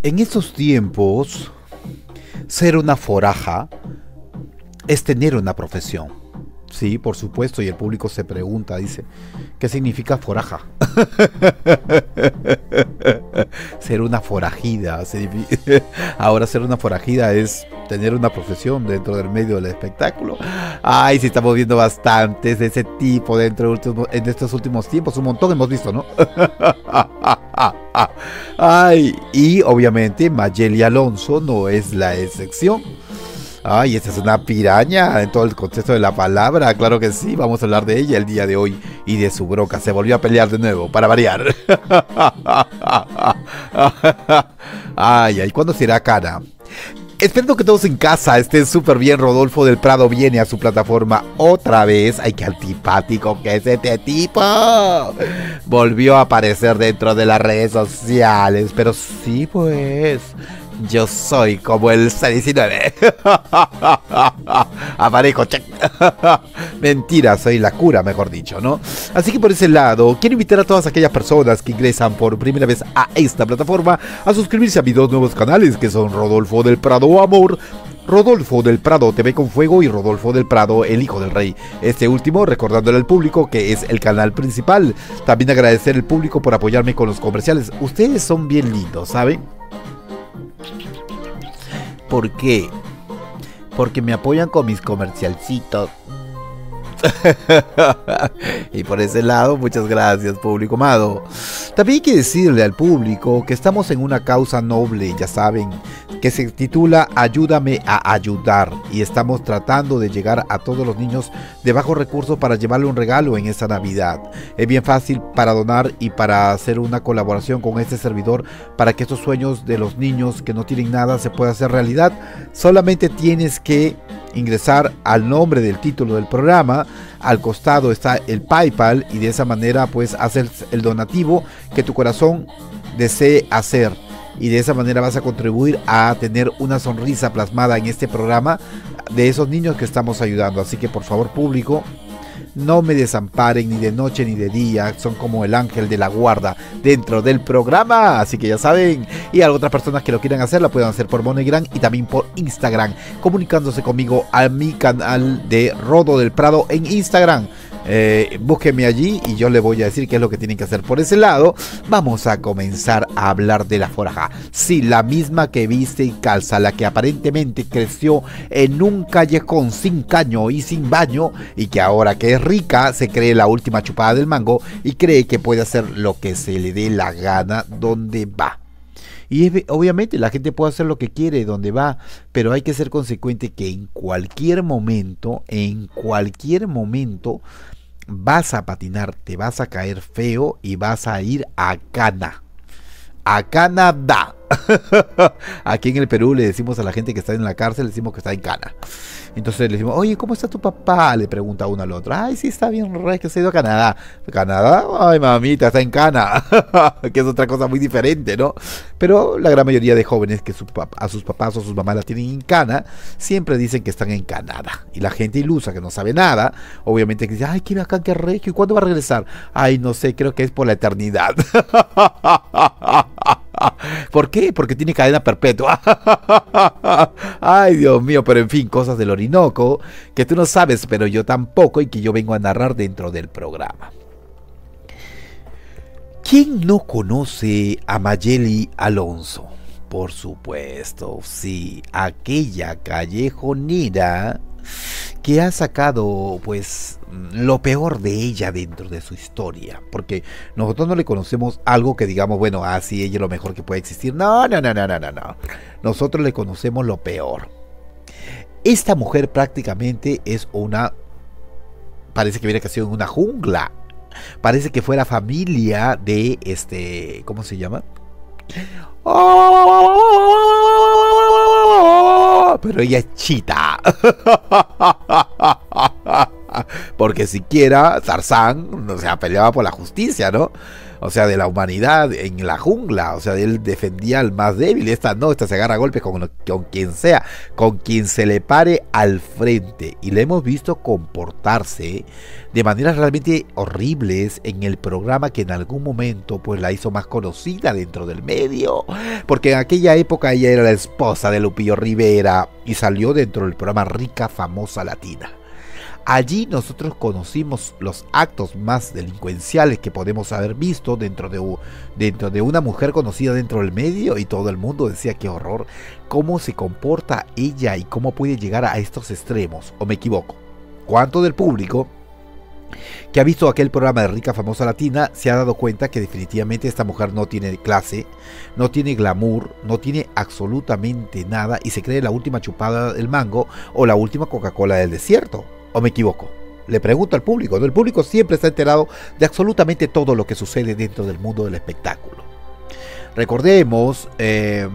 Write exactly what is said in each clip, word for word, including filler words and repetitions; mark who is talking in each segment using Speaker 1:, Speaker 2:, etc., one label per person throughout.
Speaker 1: En estos tiempos, ser una foraja es tener una profesión. Sí, por supuesto, y el público se pregunta, dice, ¿qué significa foraja? Ser una forajida. Ahora ser una forajida es tener una profesión dentro del medio del espectáculo. Ay, sí estamos viendo bastantes de ese tipo dentro de, último, en estos últimos tiempos. Un montón hemos visto, ¿no? Ay, y obviamente Mayeli Alonso no es la excepción. Ay, esta es una piraña en todo el contexto de la palabra. Claro que sí, vamos a hablar de ella el día de hoy y de su bronca. Se volvió a pelear de nuevo, para variar. Ay, ay, ¿cuándo será cara? Espero que todos en casa estén súper bien. Rodolfo del Prado viene a su plataforma otra vez. Ay, qué antipático que es este tipo. Volvió a aparecer dentro de las redes sociales. Pero sí, pues... yo soy como el C diecinueve. Aparezco, check. Mentira, soy la cura, mejor dicho, ¿no? Así que por ese lado, quiero invitar a todas aquellas personas que ingresan por primera vez a esta plataforma a suscribirse a mis dos nuevos canales, que son Rodolfo del Prado Amor, Rodolfo del Prado T V con Fuego y Rodolfo del Prado El Hijo del Rey. Este último recordándole al público que es el canal principal. También agradecer al público por apoyarme con los comerciales. Ustedes son bien lindos, ¿saben? ¿Por qué? Porque me apoyan con mis comercialcitos. Y por ese lado, muchas gracias, público amado. También hay que decirle al público que estamos en una causa noble, ya saben, que se titula Ayúdame a ayudar, y estamos tratando de llegar a todos los niños de bajos recursos para llevarle un regalo en esta Navidad. Es bien fácil para donar y para hacer una colaboración con este servidor para que estos sueños de los niños que no tienen nada se pueda hacer realidad. Solamente tienes que ingresar al nombre del título del programa, al costado está el PayPal y de esa manera pues hacer el donativo que tu corazón desee hacer, y de esa manera vas a contribuir a tener una sonrisa plasmada en este programa de esos niños que estamos ayudando. Así que por favor, público, no me desamparen ni de noche ni de día, son como el ángel de la guarda dentro del programa, así que ya saben. Y a otras personas que lo quieran hacer, la pueden hacer por MoneyGram y también por Instagram, comunicándose conmigo a mi canal de Rodo del Prado en Instagram. Eh, búsquenme allí y yo le voy a decir qué es lo que tienen que hacer. Por ese lado, vamos a comenzar a hablar de la foraja. Sí, la misma que viste y calza, la que aparentemente creció en un callejón sin caño y sin baño, y que ahora que es rica se cree la última chupada del mango y cree que puede hacer lo que se le dé la gana donde va. Y es, obviamente la gente puede hacer lo que quiere donde va, pero hay que ser consecuente que en cualquier momento, en cualquier momento vas a patinar, te vas a caer feo y vas a ir a cana, a Canadá. Aquí en el Perú le decimos a la gente que está en la cárcel, le decimos que está en cana. Entonces le decimos, oye, ¿cómo está tu papá? Le pregunta uno al otro. Ay, sí, está bien, re, que se ha ido a Canadá. ¿Canadá? Ay, mamita, está en cana. Que es otra cosa muy diferente, ¿no? Pero la gran mayoría de jóvenes que su a sus papás o sus mamás la tienen en cana, siempre dicen que están en Canadá. Y la gente ilusa, que no sabe nada, obviamente que dice, ay, qué bacán, qué regio, ¿y cuándo va a regresar? Ay, no sé, creo que es por la eternidad. ¿Por qué? Porque tiene cadena perpetua. Ay, Dios mío, pero en fin, cosas del Orinoco que tú no sabes, pero yo tampoco, y que yo vengo a narrar dentro del programa. ¿Quién no conoce a Mayeli Alonso? Por supuesto, sí, aquella callejonera que ha sacado pues lo peor de ella dentro de su historia, porque nosotros no le conocemos algo que digamos, bueno, así ah, ella es lo mejor que puede existir. No, no, no, no, no, no, no. Nosotros le conocemos lo peor. Esta mujer prácticamente es una, parece que hubiera crecido en una jungla, parece que fuera familia de este, ¿cómo se llama? Pero ella es chita. Porque siquiera Tarzán, o sea, peleaba por la justicia, ¿no? o sea, de la humanidad en la jungla, o sea, él defendía al más débil, esta no, esta se agarra a golpes con, con quien sea, con quien se le pare al frente, y le hemos visto comportarse de maneras realmente horribles en el programa que en algún momento pues la hizo más conocida dentro del medio, porque en aquella época ella era la esposa de Lupillo Rivera y salió dentro del programa Rica Famosa Latina. Allí nosotros conocimos los actos más delincuenciales que podemos haber visto dentro de, dentro de una mujer conocida dentro del medio, y todo el mundo decía qué horror, cómo se comporta ella y cómo puede llegar a estos extremos, ¿o me equivoco? ¿Cuánto del público que ha visto aquel programa de Rica Famosa Latina se ha dado cuenta que definitivamente esta mujer no tiene clase, no tiene glamour, no tiene absolutamente nada y se cree la última chupada del mango o la última Coca-Cola del desierto? ¿O me equivoco? Le pregunto al público, ¿no? El público siempre está enterado de absolutamente todo lo que sucede dentro del mundo del espectáculo. Recordemos, eh,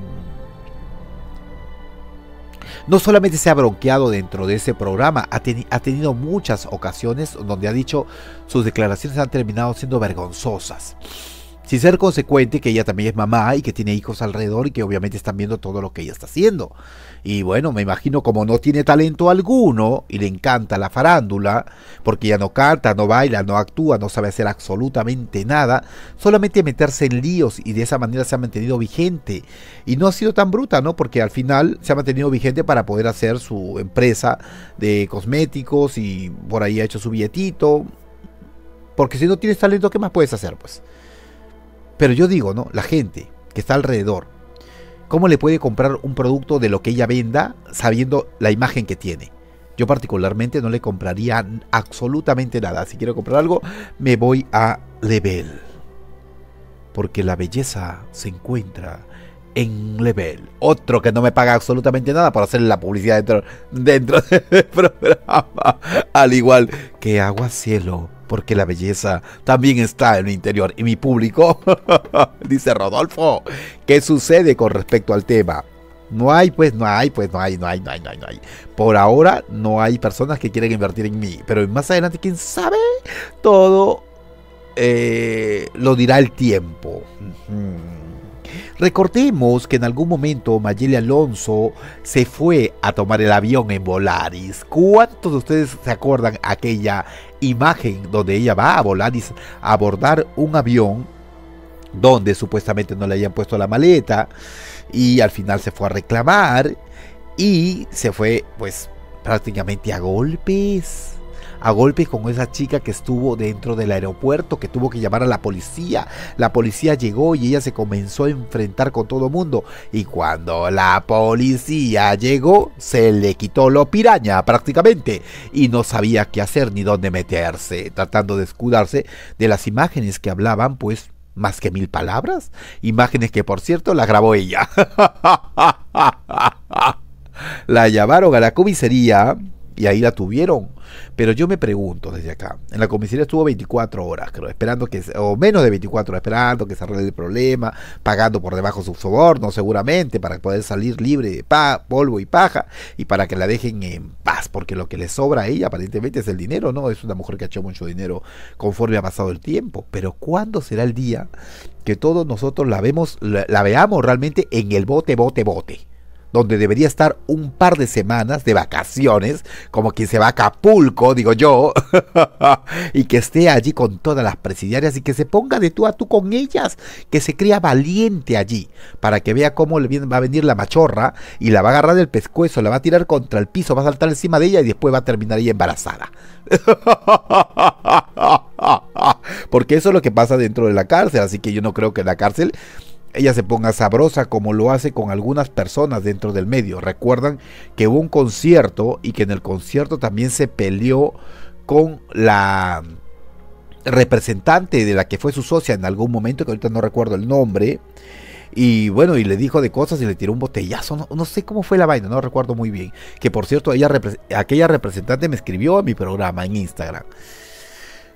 Speaker 1: no solamente se ha bronqueado dentro de ese programa, ha, teni ha tenido muchas ocasiones donde ha dicho sus declaraciones han terminado siendo vergonzosas. Sin ser consecuente que ella también es mamá y que tiene hijos alrededor y que obviamente están viendo todo lo que ella está haciendo. Y bueno, me imagino como no tiene talento alguno y le encanta la farándula, porque ella no canta, no baila, no actúa, no sabe hacer absolutamente nada, solamente meterse en líos y de esa manera se ha mantenido vigente. Y no ha sido tan bruta, ¿no? Porque al final se ha mantenido vigente para poder hacer su empresa de cosméticos y por ahí ha hecho su billetito. Porque si no tienes talento, ¿qué más puedes hacer, pues? Pero yo digo, ¿no? La gente que está alrededor, ¿cómo le puede comprar un producto de lo que ella venda sabiendo la imagen que tiene? Yo particularmente no le compraría absolutamente nada. Si quiero comprar algo, me voy a Level. Porque la belleza se encuentra en Level. Otro que no me paga absolutamente nada por hacer la publicidad dentro, dentro del programa. Al igual que Agua Cielo. Porque la belleza también está en el interior. Y mi público, dice Rodolfo, ¿qué sucede con respecto al tema? No hay, pues, no hay, pues, no hay, no hay, no hay, no hay, no hay. Por ahora no hay personas que quieren invertir en mí. Pero más adelante, ¿quién sabe? Todo eh, lo dirá el tiempo. Uh-huh. Recordemos que en algún momento Mayeli Alonso se fue a tomar el avión en Volaris. ¿Cuántos de ustedes se acuerdan aquella imagen donde ella va a Volaris a abordar un avión donde supuestamente no le habían puesto la maleta y al final se fue a reclamar y se fue pues prácticamente a golpes? A golpes con esa chica que estuvo dentro del aeropuerto, que tuvo que llamar a la policía. La policía llegó y ella se comenzó a enfrentar con todo el mundo. Y cuando la policía llegó, se le quitó lo piraña prácticamente. Y no sabía qué hacer ni dónde meterse, tratando de escudarse de las imágenes que hablaban, pues, más que mil palabras. Imágenes que, por cierto, la grabó ella. La llamaron a la comisaría y ahí la tuvieron. Pero yo me pregunto desde acá, en la comisaría estuvo veinticuatro horas, creo, esperando que, o menos de veinticuatro horas, esperando que se arregle el problema, pagando por debajo su soborno seguramente, para poder salir libre de pa, polvo y paja, y para que la dejen en paz, porque lo que le sobra a ella aparentemente es el dinero, ¿no? Es una mujer que ha hecho mucho dinero conforme ha pasado el tiempo. Pero ¿cuándo será el día que todos nosotros la vemos, la, la veamos realmente en el bote, bote, bote? Donde debería estar un par de semanas de vacaciones, como quien se va a Acapulco, digo yo, y que esté allí con todas las presidiarias y que se ponga de tú a tú con ellas, que se crea valiente allí, para que vea cómo le va a venir la machorra y la va a agarrar del pescuezo, la va a tirar contra el piso, va a saltar encima de ella y después va a terminar ella embarazada. Porque eso es lo que pasa dentro de la cárcel, así que yo no creo que en la cárcel ella se ponga sabrosa como lo hace con algunas personas dentro del medio. Recuerdan que hubo un concierto y que en el concierto también se peleó con la representante de la que fue su socia en algún momento, que ahorita no recuerdo el nombre, y bueno, y le dijo de cosas y le tiró un botellazo, no, no sé cómo fue la vaina, no recuerdo muy bien, que por cierto ella, aquella representante me escribió a mi programa en Instagram.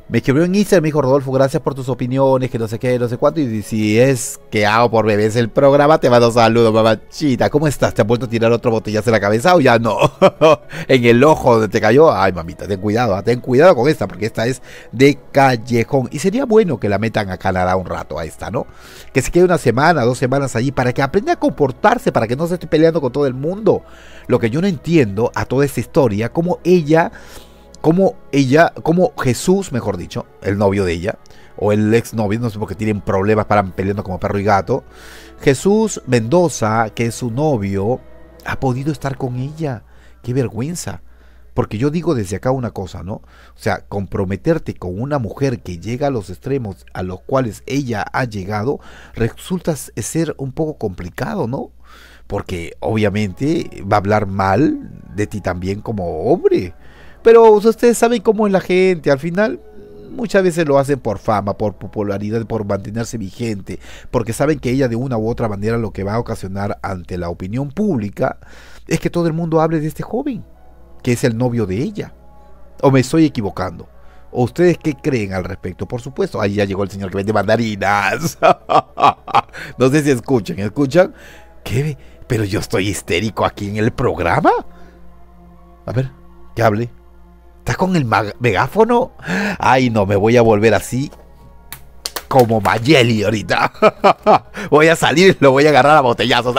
Speaker 1: Me escribió en Instagram, me dijo, Rodolfo, gracias por tus opiniones, que no sé qué, no sé cuánto. Y si es que hago por bebés el programa, te mando saludos, mamachita. ¿Cómo estás? ¿Te has vuelto a tirar otro botellazo en la cabeza o ya no? En el ojo donde te cayó. Ay, mamita, ten cuidado, ten cuidado con esta, porque esta es de callejón. Y sería bueno que la metan a Canadá un rato a esta, ¿no? Que se quede una semana, dos semanas allí, para que aprenda a comportarse, para que no se esté peleando con todo el mundo. Lo que yo no entiendo a toda esta historia, como ella... Como ella, como Jesús, mejor dicho, el novio de ella, o el exnovio, no sé por qué tienen problemas, paran peleando como perro y gato. Jesús Mendoza, que es su novio, ha podido estar con ella. ¡Qué vergüenza! Porque yo digo desde acá una cosa, ¿no? O sea, comprometerte con una mujer que llega a los extremos a los cuales ella ha llegado, resulta ser un poco complicado, ¿no? Porque obviamente va a hablar mal de ti también como hombre. Pero ustedes saben cómo es la gente, al final muchas veces lo hacen por fama, por popularidad, por mantenerse vigente, porque saben que ella de una u otra manera lo que va a ocasionar ante la opinión pública es que todo el mundo hable de este joven, que es el novio de ella. ¿O me estoy equivocando? ¿O ustedes qué creen al respecto? Por supuesto, ahí ya llegó el señor que vende mandarinas. No sé si escuchan, ¿escuchan? ¿Qué? Pero yo estoy histérico aquí en el programa. A ver, que hable. ¿Estás con el megáfono? Ay, no, me voy a volver así como Mayeli ahorita. Voy a salir, lo voy a agarrar a botellazos.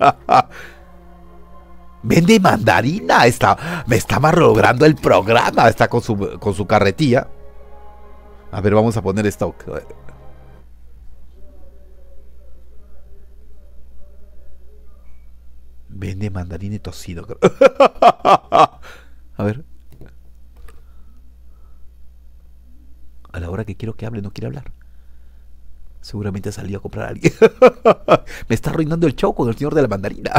Speaker 1: Vende mandarina. Está, me está malogrando el programa. Está con su, con su carretilla. A ver, vamos a poner esto. Vende mandarina y tocido. A ver. A la hora que quiero que hable, no quiere hablar. Seguramente salió a comprar a alguien. Me está arruinando el show con el señor de la mandarina.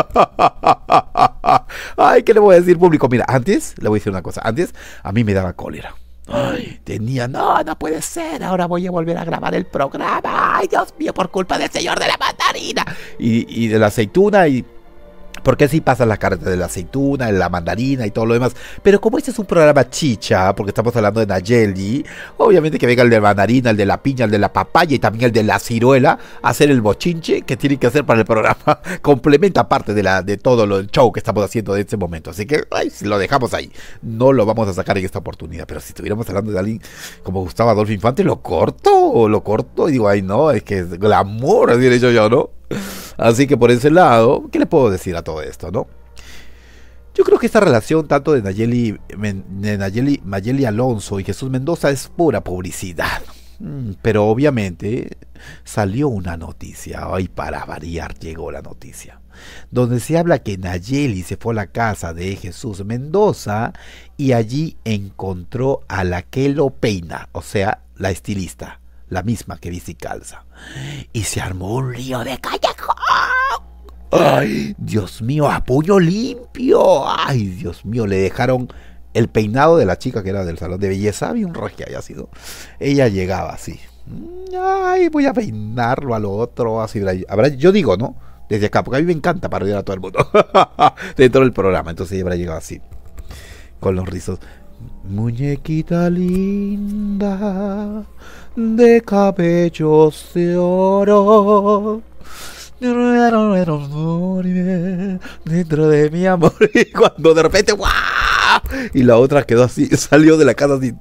Speaker 1: Ay, ¿qué le voy a decir, público? Mira, antes, le voy a decir una cosa. Antes, a mí me daba cólera. Ay, tenía, no, no puede ser. Ahora voy a volver a grabar el programa. Ay, Dios mío, por culpa del señor de la mandarina. Y, y de la aceituna y... Porque así pasan las carretas de la aceituna, de la mandarina y todo lo demás. Pero como este es un programa chicha, porque estamos hablando de Nayeli, obviamente que venga el de la mandarina, el de la piña, el de la papaya y también el de la ciruela a hacer el bochinche que tienen que hacer para el programa. Complementa parte de, la, de todo lo, el show que estamos haciendo en este momento. Así que ay, lo dejamos ahí. No lo vamos a sacar en esta oportunidad. Pero si estuviéramos hablando de alguien como Gustavo Adolfo Infante, lo corto o lo corto y digo, ay no, es que es glamour, así le he dicho yo, ¿no? Así que por ese lado, ¿qué le puedo decir a todo esto, no? Yo creo que esta relación tanto de Nayeli, de Nayeli, Mayeli Alonso y Jesús Mendoza es pura publicidad. Pero obviamente salió una noticia, y para variar llegó la noticia, donde se habla que Nayeli se fue a la casa de Jesús Mendoza y allí encontró a la que lo peina, o sea, la estilista, la misma que viste y calza. Y se armó un lío de callejón. Ay, Dios mío, a puño limpio. Ay, Dios mío, le dejaron el peinado de la chica que era del salón de belleza. Había un rey que había sido. Ella llegaba así. Ay, voy a peinarlo al otro. Así, habrá, yo digo, ¿no? Desde acá, porque a mí me encanta parodiar a todo el mundo. Dentro del programa. Entonces ella habrá llegado así. Con los rizos. Muñequita linda de cabellos de oro, dentro de mi amor. Y cuando de repente ¡guau! Y la otra quedó así, salió de la casa así.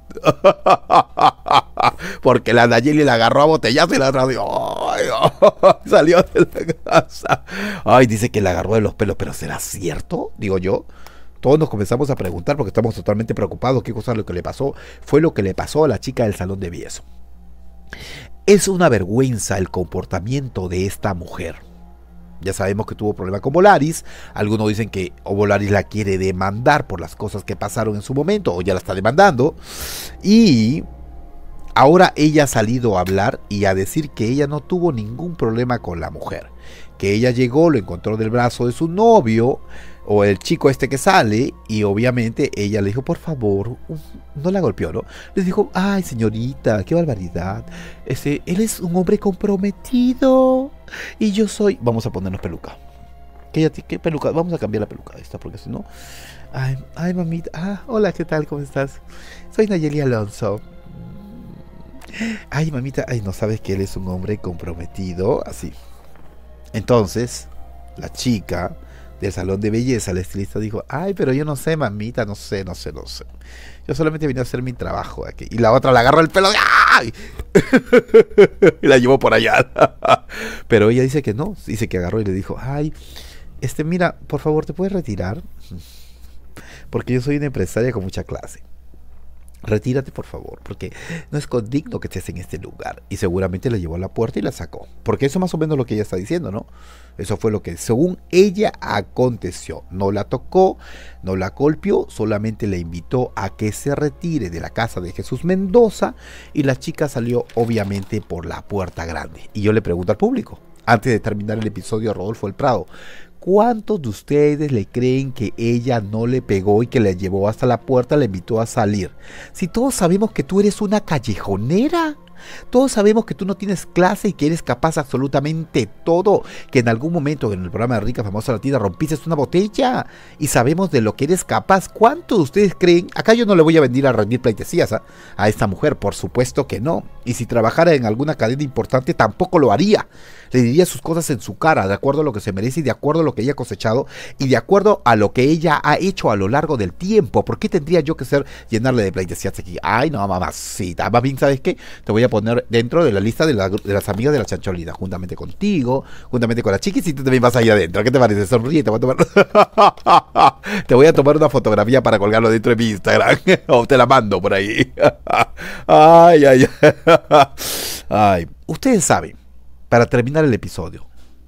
Speaker 1: Porque la Nayeli la agarró a botellazo y la otra así, ¡ay! Salió de la casa. Ay, dice que la agarró de los pelos, pero ¿será cierto? Digo yo. Todos nos comenzamos a preguntar porque estamos totalmente preocupados. ¿Qué cosa es lo que le pasó? Fue lo que le pasó a la chica del salón de belleza. Es una vergüenza el comportamiento de esta mujer. Ya sabemos que tuvo problemas con Volaris. Algunos dicen que o Volaris la quiere demandar por las cosas que pasaron en su momento, o ya la está demandando. Y ahora ella ha salido a hablar y a decir que ella no tuvo ningún problema con la mujer. Que ella llegó, lo encontró del brazo de su novio, o el chico este que sale, y obviamente ella le dijo, por favor, no la golpeó, ¿no? Le dijo, ay señorita, qué barbaridad, este, él es un hombre comprometido, y yo soy, vamos a ponernos peluca, ¿qué, qué peluca? Vamos a cambiar la peluca esta, porque si no, ay, ay mamita, ah, hola, ¿qué tal? ¿Cómo estás? Soy Nayeli Alonso, Ay, mamita, ay, no sabes que él es un hombre comprometido, así. Entonces, la chica del salón de belleza, la estilista, dijo, ay, pero yo no sé, mamita, no sé, no sé, no sé. Yo solamente vine a hacer mi trabajo aquí. Y la otra la agarró el pelo ¡ay! Y la llevó por allá. Pero ella dice que no, dice que agarró y le dijo, ay, este, mira, por favor, ¿te puedes retirar? Porque yo soy una empresaria con mucha clase. Retírate, por favor, porque no es condigno que estés en este lugar. Y seguramente la llevó a la puerta y la sacó. Porque eso es más o menos lo que ella está diciendo, ¿no? Eso fue lo que, según ella, aconteció. No la tocó, no la golpeó, solamente la invitó a que se retire de la casa de Jesús Mendoza. Y la chica salió, obviamente, por la puerta grande. Y yo le pregunto al público, antes de terminar el episodio de Rodolfo del Prado, ¿cuántos de ustedes le creen que ella no le pegó y que le llevó hasta la puerta, le invitó a salir? Si todos sabemos que tú eres una callejonera, todos sabemos que tú no tienes clase y que eres capaz absolutamente todo, que en algún momento en el programa de Rica Famosa Latina rompiste una botella y sabemos de lo que eres capaz. ¿Cuántos de ustedes creen? Acá yo no le voy a venir a rendir pleitesías ¿eh? a esta mujer, por supuesto que no. Y si trabajara en alguna cadena importante tampoco lo haría. Le diría sus cosas en su cara, de acuerdo a lo que se merece y de acuerdo a lo que ella ha cosechado y de acuerdo a lo que ella ha hecho a lo largo del tiempo. ¿Por qué tendría yo que ser llenarle de pleitesías aquí? Ay, no, mamacita. Más bien, ¿sabes qué? Te voy a poner dentro de la lista de, la, de las amigas de la Chancholina, juntamente contigo, juntamente con la chiquis, y tú también vas ahí adentro. ¿Qué te parece? Sonríe, te voy a tomar te voy a tomar una fotografía para colgarlo dentro de mi Instagram o te la mando por ahí. Ay, ay, ay. Ay, ustedes saben, para terminar el episodio,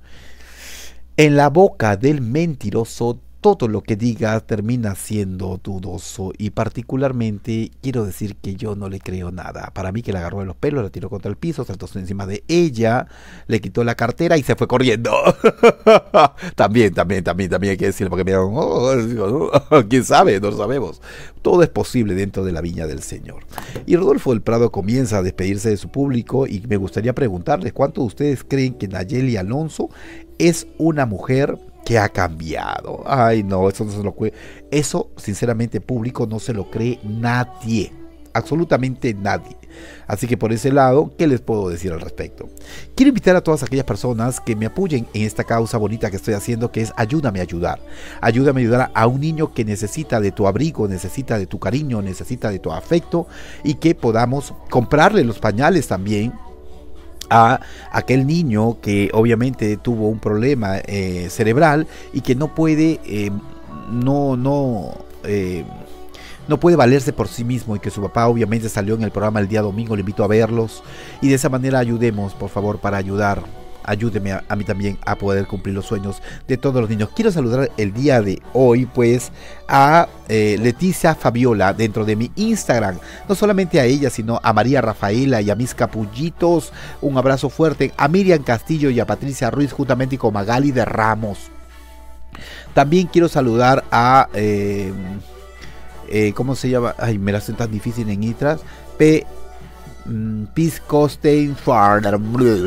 Speaker 1: en la boca del mentiroso todo lo que diga termina siendo dudoso, y particularmente quiero decir que yo no le creo nada. Para mí, que la agarró de los pelos, la tiró contra el piso, saltó encima de ella, le quitó la cartera y se fue corriendo. También, también, también, también hay que decirlo, porque mira, oh, quién sabe, no lo sabemos. Todo es posible dentro de la viña del Señor. Y Rodolfo del Prado comienza a despedirse de su público, y me gustaría preguntarles, ¿cuántos de ustedes creen que Nayeli Alonso es una mujer que ha cambiado? Ay, no, eso no se lo cree. Eso, sinceramente, público, no se lo cree nadie. Absolutamente nadie. Así que por ese lado, ¿qué les puedo decir al respecto? Quiero invitar a todas aquellas personas que me apoyen en esta causa bonita que estoy haciendo, que es Ayúdame a Ayudar. Ayúdame a ayudar a un niño que necesita de tu abrigo, necesita de tu cariño, necesita de tu afecto, y que podamos comprarle los pañales también a aquel niño que obviamente tuvo un problema eh, cerebral y que no puede eh, no no eh, no puede valerse por sí mismo, y que su papá obviamente salió en el programa el día domingo. Le invito a verlos y de esa manera ayudemos, por favor, para ayudar. Ayúdeme a, a mí también a poder cumplir los sueños de todos los niños. Quiero saludar el día de hoy pues a eh, Leticia Fabiola dentro de mi Instagram. No solamente a ella, sino a María Rafaela y a mis capullitos. Un abrazo fuerte. A Miriam Castillo y a Patricia Ruiz, juntamente con Magali de Ramos. También quiero saludar a... Eh, eh, ¿cómo se llama? Ay, me la hacen tan difícil en Itras. P... Piscostein Farder.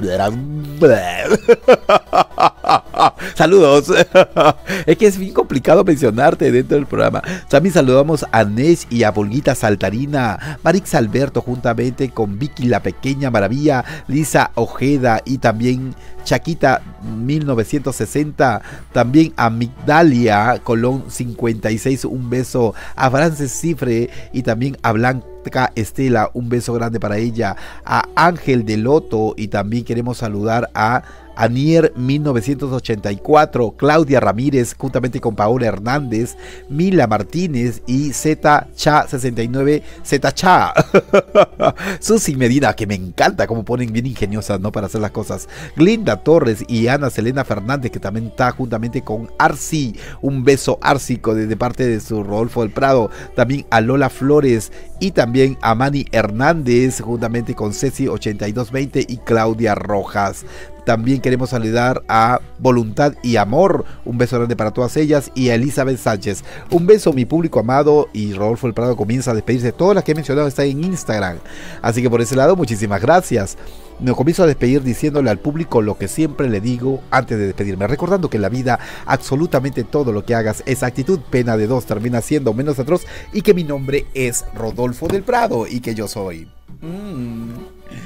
Speaker 1: Saludos. Es que es bien complicado mencionarte dentro del programa. También saludamos a Nesh y a Pulguita Saltarina, Marix Alberto, juntamente con Vicky la Pequeña Maravilla, Lisa Ojeda y también Chaquita mil novecientos sesenta, también a Migdalia Colón cincuenta y seis, un beso a Frances Cifre y también a Blanca Estela, un beso grande para ella, a Ángel de Loto, y también queremos saludar a Anier mil novecientos ochenta y cuatro, Claudia Ramírez, juntamente con Paola Hernández, Mila Martínez y Z Cha sesenta y nueve, Z Cha. Susi Medina, que me encanta como ponen bien ingeniosas, ¿no? Para hacer las cosas. Glinda Torres y Ana Selena Fernández, que también está juntamente con Arci, un beso árcico de, de parte de su Rodolfo del Prado. También a Lola Flores y también a Mani Hernández, juntamente con Ceci ochenta y dos veinte y Claudia Rojas. También queremos saludar a Voluntad y Amor, un beso grande para todas ellas, y a Elizabeth Sánchez. Un beso, mi público amado, y Rodolfo del Prado comienza a despedirse. Todas las que he mencionado están en Instagram, así que por ese lado, muchísimas gracias. Me comienzo a despedir diciéndole al público lo que siempre le digo antes de despedirme, recordando que en la vida absolutamente todo lo que hagas es actitud, pena de dos termina siendo menos atroz, y que mi nombre es Rodolfo del Prado y que yo soy... Mm.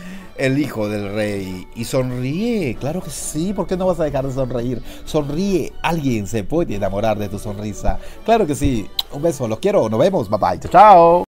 Speaker 1: el hijo del rey. Y sonríe, claro que sí, ¿por qué no vas a dejar de sonreír? Sonríe, alguien se puede enamorar de tu sonrisa. Claro que sí, un beso, los quiero, nos vemos, bye bye, chao.